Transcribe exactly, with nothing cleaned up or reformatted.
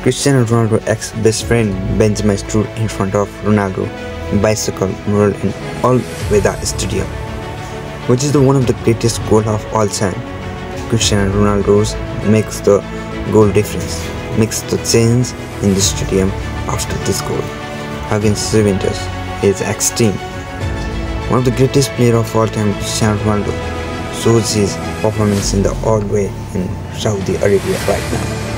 Cristiano Ronaldo's ex-best friend Benzema stood in front of Ronaldo bicycle mural in Al-Wehda stadium, which is the one of the greatest goals of all time. Cristiano Ronaldo makes the goal difference, makes the change in the stadium after this goal against Juventus. He is extreme. One of the greatest players of all time, Cristiano Ronaldo, shows his performance in the odd way in Saudi Arabia right now.